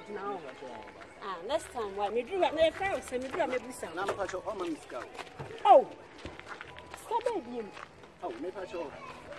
now. Next time, why me do my friends and me do my business. Now, patch your home and scout. Oh, stop it, you. Oh, me patch your.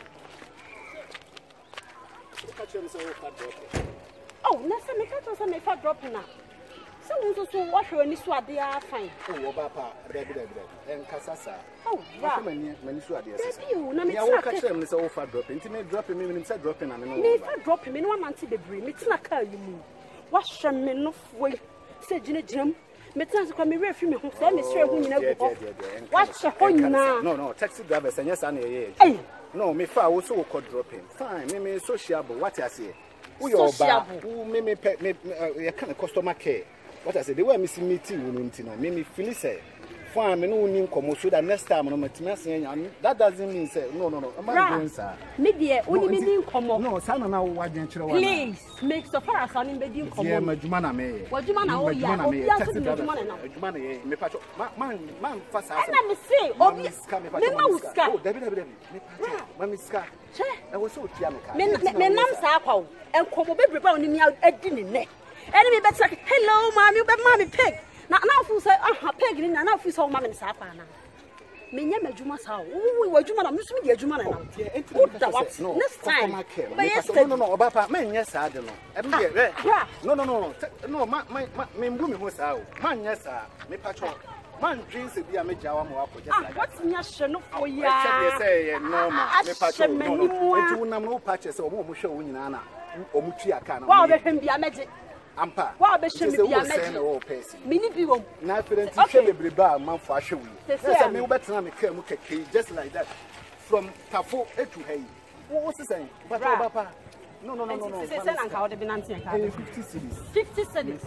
Patch your so far drop. Oh, nothing. Me catch us and me fat dropping now. So what when you swat they are fine. Oh, Papa, baby, and Casasa. Oh, wow. Many swat the you. No, me catch them so far dropping. Intimate dropping me when said dropping. I mean, me dropping me 1 month the bream. It's not call you. Wash them enough way. Said Jenny Jim. Me trans come me refuse me home. Say me straight who you know. Watch the home now. No, taxi drivers and yes, I know. No, me fa also called dropping. Fine, me sociable. What I say? Who your bar? Who me kind of customer care. What I say? They were missing meeting. Me feel say. Fine, me no need come so that next time no me say that doesn't mean say no. Am I going sir? Me dear, only me need come. No, sana na wa den kire wa. Please, make so far as an be din come. Yeah, madjuma na me. Madjuma na o ya. Obi aso ni madjuma na. Madjuma na ye. Me pacho. Man fast as. Na me say, obi. Me ma uska. Oh, David. Me pacho. Ma miska. Che. E wo so tia me ka. Me nam sa kwa o. Enkomo bebre ba oni mi adi ni ne. Eni me better. Hello, mommy, be mommy pig. Now for say peg ni na for so mama ni sa kwa na. Me nya madjuma sa o. Wo adjuma na me so me di adjuma na na. Next time. No, Papa, me nya sa de no. E be no, me mbu me ho sa o. Man nya sa, me pacho. Man dreams be a me jawa mo apo just like. What nya hwe no for ya? They say no ma, me pacho. No. Enti unam no patch say o mo hwe wo nyina na. O mu tua ka na. Wa obehwem bia meje. Ampa. Wa obehwem bia meje. Mini bi wom. Na friend ti hwe bebreba man fo ahwe wi. Say me wo betena me ka mu keke just like that. From Tafo to Hey. What was saying? But Papa. No. Say na nka wo de bi nante nka. 50 cities. 50 cities.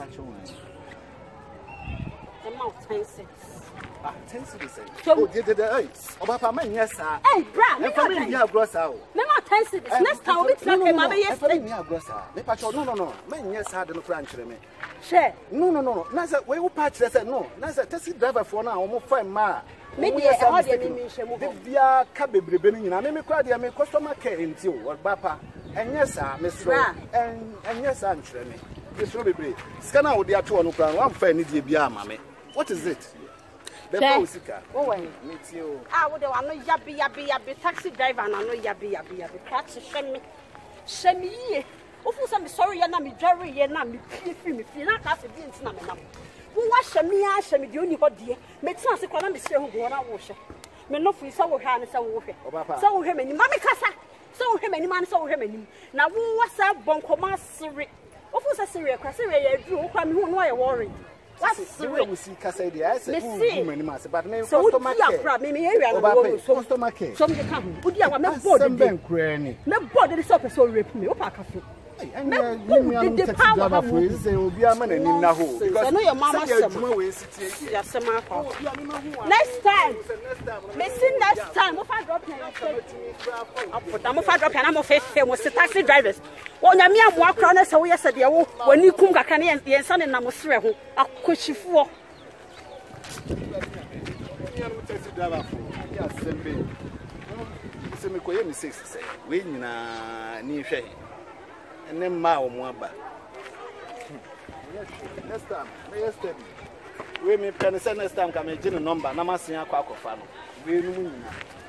The amount 10 cities. 10 cities. Oh, Papa, man, yes, sir. Hey, bra, me have gross out. Me not 10 cities. Next time we tell me, Mama, yes, me have gross out. Me patch, no. Man, yes, I don't French me. Share. No. Nasa, we will patch. I said no. Nasa, taxi driver for now. Almost fine, ma. Maybe how they mean shemo. Dia kabe brebe na me kwa dia me customer care nti o Papa. Enye sa me so. Enye sa nchire me. Yeso bebre. Sika na wo dia to no kran, wan fa ni die bia ama me. What is it? The Pausika. Oh, when meet you. I would want no yabi taxi driver and I know yabi. Catch shemi. Ofu some sorry ya na me jerry ya na me free me feel na ka se bi ntina me nam. Wo wa shemi de oni ho de. Me tina se kwa na me se hu go na wo hye. Me no fu isa wo hwa ne se wo hwe. Se wo hwe mani ma me kasa. Se wo hwe mani ma ne se wo hwe mani. Na wo wa sa bonkoma sere. Ofu sa sere kwa sere ya dru wo kwa me hu no ya worry. What's the way we see Cassady? I said, but me customer care. Me area customer care. Some come. Would you have a board and bank cranny? No board is up so rip me up a cafe. And the power of ways, there will be a man in Naho. Because I know your mama next time. Listen, next time. If I drop I'm of famous taxi drivers. Oh, Namia walk around us away yesterday when you come back and the son in Namusre. A cushy for. And then Mao Mwamba. Next time, we may penny next time come a number, Namasia Quaco Fano. We